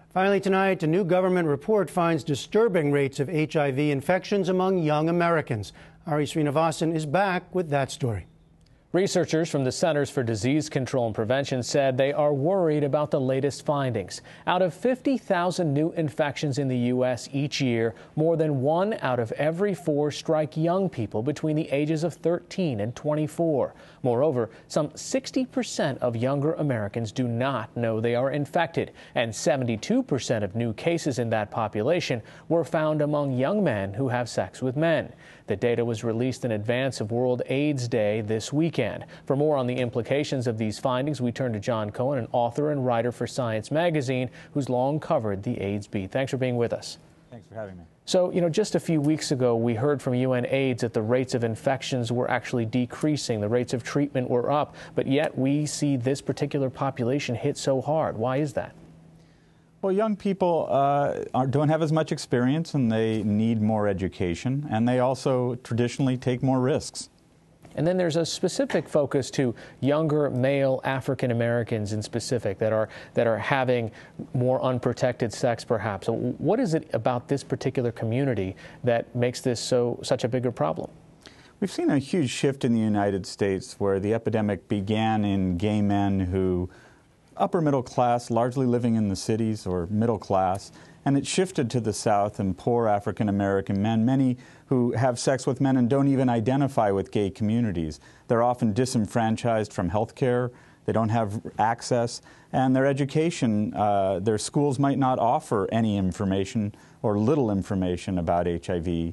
Finally tonight, a new government report finds disturbing rates of HIV infections among young Americans. Ari Sreenivasan is back with that story. Researchers from the Centers for Disease Control and Prevention said they are worried about the latest findings. Out of 50,000 new infections in the U.S. each year, more than 1 out of every 4 strike young people between the ages of 13 and 24. Moreover, some 60% of younger Americans do not know they are infected, and 72% of new cases in that population were found among young men who have sex with men. The data was released in advance of World AIDS Day this weekend. For more on the implications of these findings, we turn to Jon Cohen, an author and writer for Science magazine, who's long covered the AIDS beat. Thanks for being with us. Thanks for having me. So, just a few weeks ago, we heard from UNAIDS that the rates of infections were actually decreasing. The rates of treatment were up, but yet we see this particular population hit so hard. Why is that? Well, young people don't have as much experience, and they need more education, and they also traditionally take more risks. And then there's a specific focus to younger male African Americans in specific that are having more unprotected sex, perhaps. So what is it about this particular community that makes this such a bigger problem? We've seen a huge shift in the United States where the epidemic began in gay men who upper middle class, largely living in the cities, or middle class, and it shifted to the South and poor African American men, many who have sex with men and don't even identify with gay communities. They're often disenfranchised from health care, they don't have access, and their education, their schools might not offer any information or little information about HIV.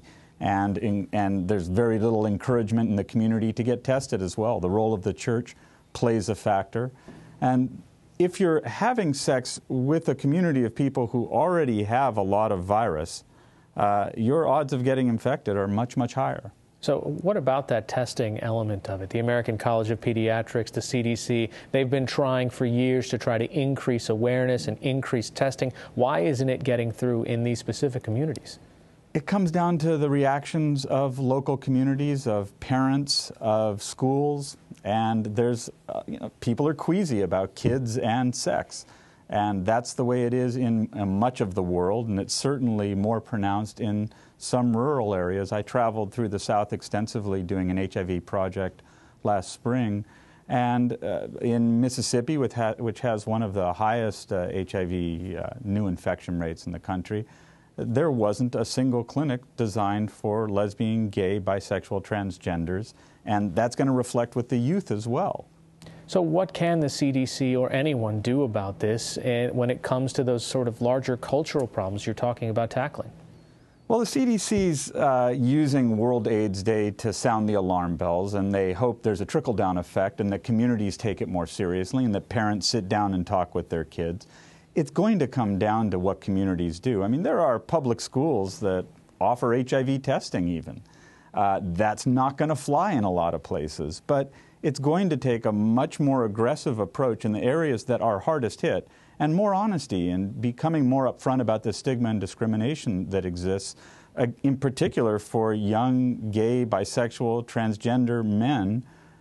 And there's very little encouragement in the community to get tested as well. The role of the church plays a factor. And if you're having sex with a community of people who already have a lot of virus, your odds of getting infected are much, much higher. So what about that testing element of it? The American College of Pediatrics, the CDC, they've been trying for years to try to increase awareness and increase testing. Why isn't it getting through in these specific communities? It comes down to the reactions of local communities, of parents, of schools, and there's, people are queasy about kids and sex. And that's the way it is in much of the world, and it's certainly more pronounced in some rural areas. I traveled through the South extensively doing an HIV project last spring, and in Mississippi, which has one of the highest HIV new infection rates in the country, there wasn't a single clinic designed for lesbian, gay, bisexual, transgenders, and that's going to reflect with the youth as well. So what can the CDC or anyone do about this when it comes to those sort of larger cultural problems you're talking about tackling? Well, the CDC's using World AIDS Day to sound the alarm bells, and they hope there's a trickle-down effect and that communities take it more seriously and that parents sit down and talk with their kids. It's going to come down to what communities do. I mean, there are public schools that offer HIV testing even. That's not going to fly in a lot of places, but it's going to take a much more aggressive approach in the areas that are hardest hit, and more honesty and becoming more upfront about the stigma and discrimination that exists, in particular for young gay, bisexual, transgender men,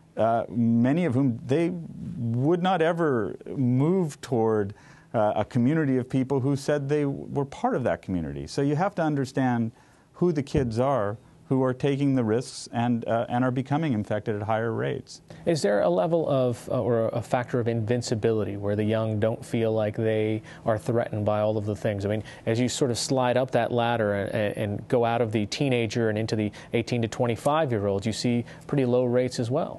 many of whom they would not ever move toward a community of people who said they were part of that community. So you have to understand who the kids are who are taking the risks and are becoming infected at higher rates. Is there a level of, or a factor of invincibility where the young don't feel like they are threatened by all of the things? I mean, as you sort of slide up that ladder and go out of the teenager and into the 18 to 25-year-olds, you see pretty low rates as well.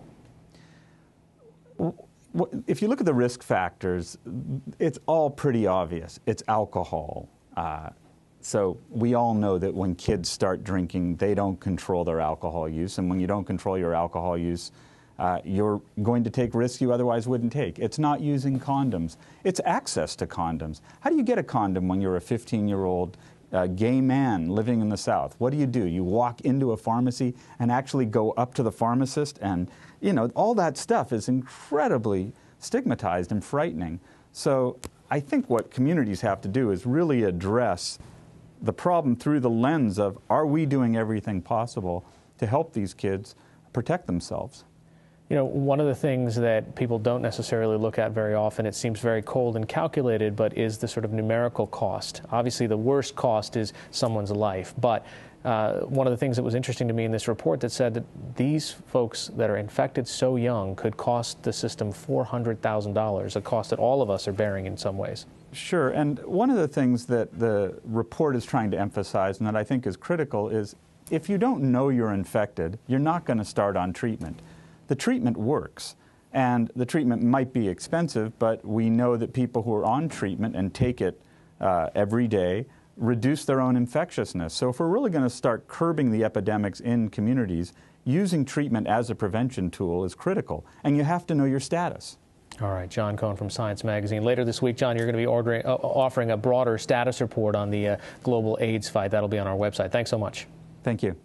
If you look at the risk factors, it's all pretty obvious. It's alcohol. So we all know that when kids start drinking, they don't control their alcohol use. And when you don't control your alcohol use, you're going to take risks you otherwise wouldn't take. It's not using condoms. It's access to condoms. How do you get a condom when you're a 15-year-old gay man living in the South? What do? You walk into a pharmacy and actually go up to the pharmacist, and all that stuff is incredibly stigmatized and frightening. So I think what communities have to do is really address the problem through the lens of, are we doing everything possible to help these kids protect themselves? You know, one of the things that people don't necessarily look at very often, it seems very cold and calculated, but is the sort of numerical cost. Obviously, the worst cost is someone's life. But one of the things that was interesting to me in this report that said that these folks that are infected so young could cost the system $400,000, a cost that all of us are bearing in some ways. Sure. And one of the things that the report is trying to emphasize, and that I think is critical, is if you don't know you're infected, you're not going to start on treatment. The treatment works, and the treatment might be expensive, but we know that people who are on treatment and take it every day reduce their own infectiousness. So if we're really going to start curbing the epidemics in communities, using treatment as a prevention tool is critical, and you have to know your status. All right, Jon Cohen from Science Magazine. Later this week, Jon, you're going to be offering a broader status report on the global AIDS fight. That'll be on our website. Thanks so much. Thank you.